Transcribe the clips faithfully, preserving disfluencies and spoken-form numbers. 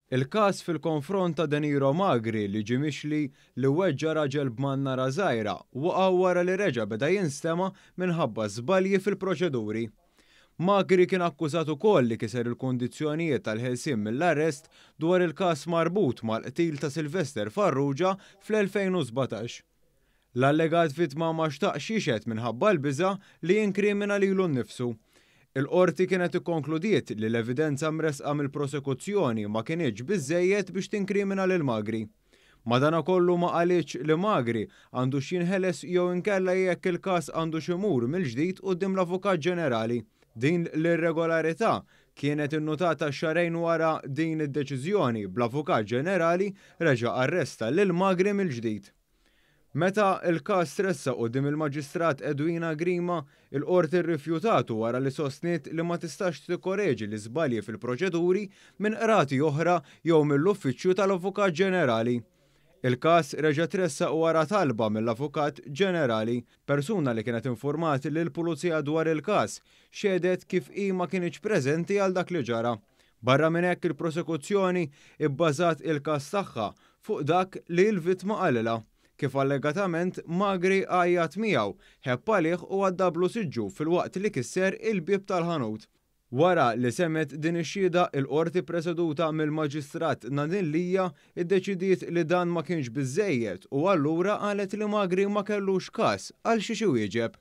Il-każ fil-konfront ta' Danilo Magri li ġie mixli li weġġa' raġel b'mannara żgħira waqgħu wara li reġa' beda jinstema' minħabba żbalji fil-proċeduri. Magri kien akkużat ukoll li kiser il-kundizzjonijiet tal-ħelsien mill-arrest dwar il-każ marbut mal-qtil ta' Silvester Farrugia fl-elfejn u sbatax. L-allegat vittma ma xtaqx jixed minħabba l-biża' li jinkrimina lilu nnifsu. Il-qorti kienet ikkonkludiet li l-evidenza mresqa mill-prosekuzzjoni ma kienx biżżejjed biex tinkrimina lil Magri. Madankollu ma qalitx li Magri għandu x'jinħeles jew inkella jekk il-każ għandu x'imur mill-ġdid quddiem l-Avukat Ġenerali. Din l-irregolarità kienet innutata xarejn wara din id-deċiżjoni bl-Avukat Ġenerali reġa' arresta lil Magri mill-ġdid. Meta il-każ tressa quddiem il-Maġistrat Edwina Grima, il-qorti rrifjutatu wara li sostniet li ma tistax tikkoreġi l-iżbalji fil-proċeduri minn qrati oħra jew mill-Uffiċċju tal-Avukat Ġenerali. Il-każ reġa' tressa wara talba mill-Avukat Ġenerali, persuna li kienet informati lil pulizija dwar il-każ xedet kif hi ma kienx preżenti għal dak li ġara. Barra minn hekk il-prosekuzzjoni bbażat il-każ tagħha fuq dak li l-vittma qalilha. Kif allegatament Magri għajjat miegħu, ħebb għalih u għaddablu siġġu fil-waqt li kisser il-bieb tal-ħanut. Wara li semmet din ix-xhieda il-qorti preseduta mill-Maġistrat Nadin Lija iddeċidiet li dan ma kienx biżżejjed u allura qalet li Magri ma kellux każ għal xi wieġeb.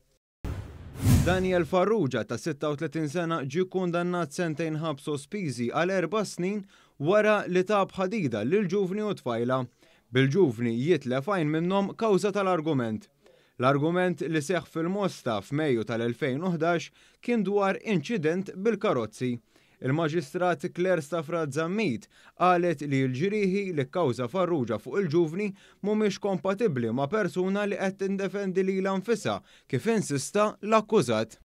Daniel Farrugia ta' sitta u tletin sena ġie kundannat sentejn ħabs sospiżi għal erba' snin wara li tab ħadida lil ġuvni u tfajla. Bil-ġuvni jitlef għajn minnhom kawża tal-argument. L-argument li seħħ fil-Mosta f'Mejju tal-elfejn u ħdax kien dwar inċident bil-karozzi. Il-Maġistrat Claire Stafrad Zammit qalet li l-ġrieħi li kkawża Farrugia fuq il-ġuvni mhumiex kompatibbli ma' persuna li qed tindefendi lilha nfisha kif insista l-akkużat.